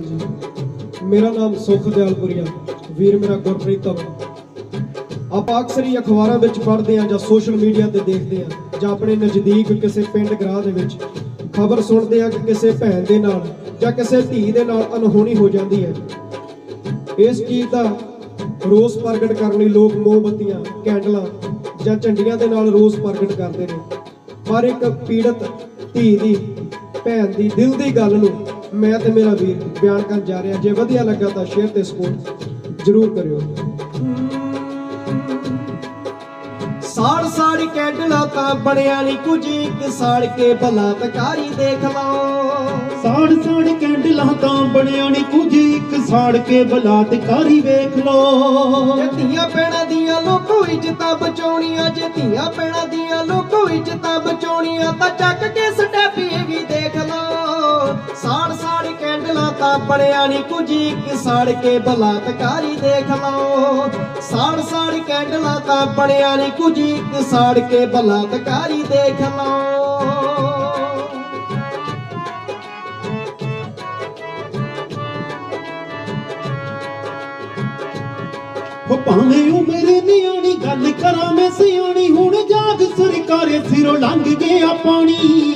जी मेरा नाम सुख दयालपुरिया वीर मेरा गुरप्रीत आप अक्सर ही अखबारों में पढ़ते हैं, सोशल मीडिया पर देखते हैं, ਜਾਂ अपने नज़दीक किसी पिंड ग्राह ਦੇ ਵਿੱਚ खबर सुनते हैं कि किसी भैन ਦੇ ਨਾਲ ਜਾਂ ਕਿਸੇ ਧੀ ਦੇ ਨਾਲ अनहोनी हो जाती है। इस चीज़ का रोस प्रगट करने लोग मोमबत्तियां कैंडलां ਜਾਂ ਝੰਡੀਆਂ ਦੇ ਨਾਲ रोस प्रगट करते हैं। पर एक पीड़ित ਧੀ ਦੀ भैन की दिल की गल नूं मैं ते मेरा वीर बयान कर जा रहा। जे वधिया लगा तो शेयर ते सपोर्ट जरूर करियो। साड़ साड़ कैंडला ता बनिया नी कुछ, एक साड़ के बलात्कारी देख लो। साड़ साड़ कैंडला ता बनिया नी कुछ, एक साड़ के बलात्कारी वेख लो। जे धीआं भैणां दियां लोको इज्जतां बचाउणियां, जे धीआं भैणां दियां लोको इज्जतां बचाउणियां तां चक के स्टैप भी देख लो। साड़ साड़ कैंडला ता बनिया नी कुछ, एक साड़ के बलात्कारी देख लो। साड़ साड़ कैंडला ता बनिया नी कुछ, एक साड़ के बलात्कारी देख लो। भावें उम्र नियाणी गल करा मैं सियाणी, हुण जाग सरकारे सिरों लंघ गया पानी।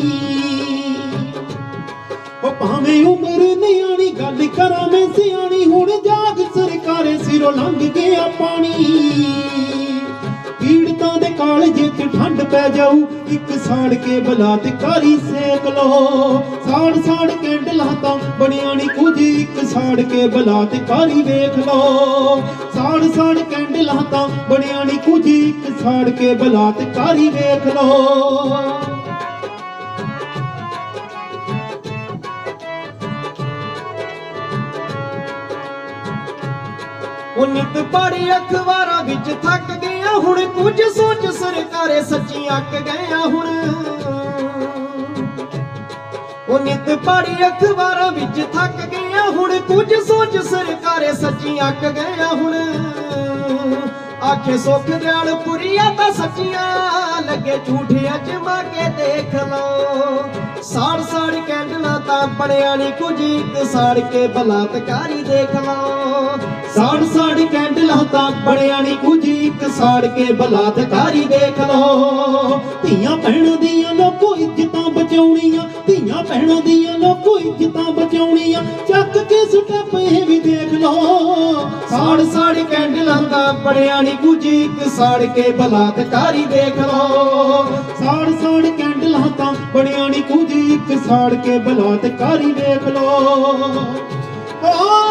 भावें उम्र नियाणी गल करा मैं सियाणी, हुण जाग सरकारे सिरों लंघ गया पानी। पीड़ितां दे कालजे च ठंड पै जाऊ, एक साड़ के बलात्कारी सेक लो। साड़ साड़ कैंडला तां बनिया नी कुछ, एक साड़ के बलात्कारी वेख लो। साड़ साड़ कैंडला तां बनिया नी कुछ, एक साड़ के बलात्कारी वेख लो। नित पढ़ी अखबारां विच थक गया, हुण कुछ सोच सरकारे सच्ची अक गया। हुण नित पढ़ी अखबारां विच थक गया, हुण कुछ सोच सरकारे सच्ची अक गया। हुण आखे सुख दयालपुरिया तां सच्चियां, लगे झूठे अजमा के देख लो। साड़ साड़ कैंडला तां बनिया नी कुछ, एक साड़ के बलात्कारी देख लो। साड़ साड़ कैंडला तां बनिया नी कुछ, एक साड़ के बलात्कारी देख लो। धीआं भैणां दियां लोको इज्जतां बचाउणियां, धीआं भैणां दियां लोको इज्जतां बचाउणियां, चक के स्टैप भी देख लो। साड़ साड़ कैंडला तां बनिया नी कुछ, एक साड़ के बलात्कारी देख लो। साड़ साड़ कैंडला तां बनिया नी कुछ, एक साड़ के बलात्कारी देख लो।